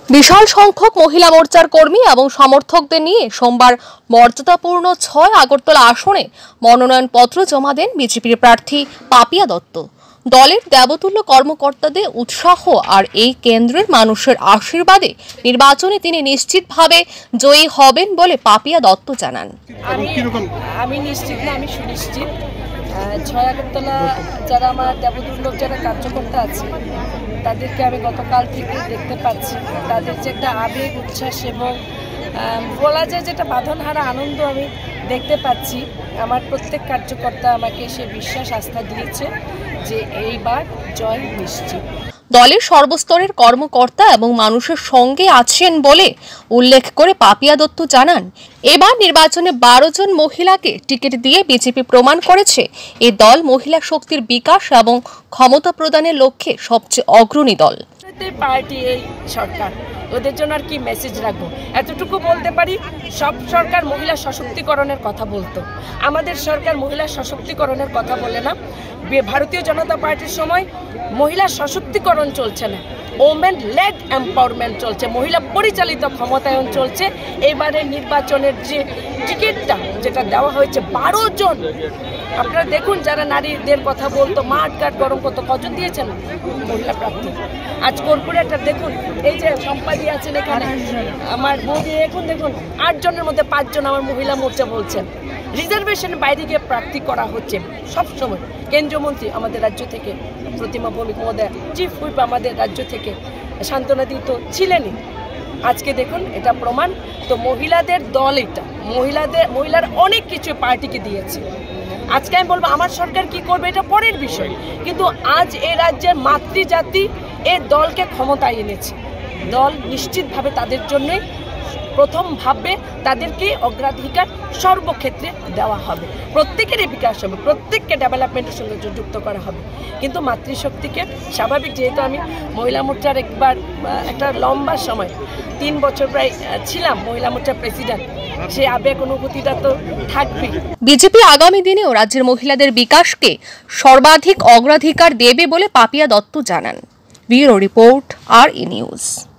বিশাল সংখ্যক মহিলা মোর্চার কর্মী এবং সমর্থকদের নিয়ে সোমবার মর্যাদাপূর্ণ ৬ আগরতলা আসনে মনোনয়নপত্র জমা দেন বিজেপির প্রার্থী পাপিয়া দত্ত। দলের দেবতুল্য কর্মকর্তাদের উৎসাহ আর এই কেন্দ্রের মানুষের আশীর্বাদে নির্বাচনে তিনি নিশ্চিতভাবে জয়ী হবেন বলে পাপিয়া দত্ত জানান। আমি নিশ্চিত না, আমি সুনিশ্চিত। ৬ আগরতলা যারা আমার দেবতুল্য যারা কার্যকর্তা আছে তাদেরকে আমি গতকাল থেকে দেখতে পাচ্ছি। তাদের যে একটা আবেগ, উচ্ছ্বাস এবং বলা যায় যেটা বাঁধনহারা আনন্দ আমি দেখতে পাচ্ছি। আমার প্রত্যেক কার্যকর্তা আমাকে সে বিশ্বাস আস্থা দিয়েছে যে এইবার জয় নিশ্চিত। দলের সর্বস্তরের কর্মকর্তা এবং মানুষের সঙ্গে আছেন বলে উল্লেখ করে পাপিয়া দত্ত জানান, এবার নির্বাচনে 12 জন মহিলাকে টিকিট দিয়ে বিজেপি প্রমাণ করেছে এই দল মহিলা শক্তির বিকাশ এবং ক্ষমতা প্রদানের লক্ষ্যে সবচেয়ে অগ্রণী দল। পার্টি এই সরকার, ওদের জন্য আর কি মেসেজ রাখবো, এতটুকু বলতে পারি। সব সরকার মহিলা সশক্তিকরণের কথা বলতো, আমাদের সরকার মহিলা সশক্তিকরণের কথা বলে না। ভারতীয় জনতা পার্টির সময় মহিলা সশক্তিকরণ চলছে না, ওমেন লেড এম্পাওয়ারমেন্ট চলছে, মহিলা পরিচালিত ক্ষমতায়ন চলছে। এবারে নির্বাচনের যে টিকিটটা যেটা দেওয়া হয়েছে 12 জন, আপনারা দেখুন যারা নারীদের কথা বলতো মাঠ ঘাট গরম করতো, কজন দিয়েছেন মহিলা প্রার্থী। আজ কর্পোরেটর দেখুন, এই যে সম্পাদী আছেন এখানে আমার বৌদি, এখন দেখুন 8 জনের মধ্যে 5 জন আমার মহিলা মোর্চা বলছেন। রিজার্ভেশন বাইরে গিয়ে প্রার্থী করা হচ্ছে সবসময়। কেন্দ্রীয় মন্ত্রী আমাদের রাজ্য থেকে, প্রতিমা ভৌমিক মহোদয়, চিফ হুইপ আমাদের রাজ্য থেকে, শান্তনা দি তো ছিলেনই। আজকে দেখুন এটা প্রমাণ। তো মহিলাদের দল, এটা মহিলার অনেক কিছু পার্টিকে দিয়েছে। আজকে আমি বলবো আমার সরকার কি করবে এটা পরের বিষয়, কিন্তু আজ এই রাজ্যের মাতৃজাতি এই দলকে ক্ষমতায় এনেছে। দল নিশ্চিতভাবে তাদের জন্যই প্রথম ভাববে, তাদেরকে অগ্রাধিকার সর্বক্ষেত্রে দেওয়া হবে, প্রত্যেকেরই বিকাশ হবে, প্রত্যেককে ডেভেলপমেন্টের সঙ্গে যুক্ত করা হবে। কিন্তু মাতৃশক্তিকে স্বাভাবিক, যেহেতু আমি মহিলা মোর্চার একটা লম্বা সময় 3 বছর প্রায় ছিলাম মহিলা মোর্চার প্রেসিডেন্ট, সেই আবেগ অনুভূতিটা তো থাকবে। বিজেপি আগামী দিনেও রাজ্যের মহিলাদের বিকাশকে সর্বাধিক অগ্রাধিকার দেবে বলে পাপিয়া দত্ত জানান। Bureau report, RE news.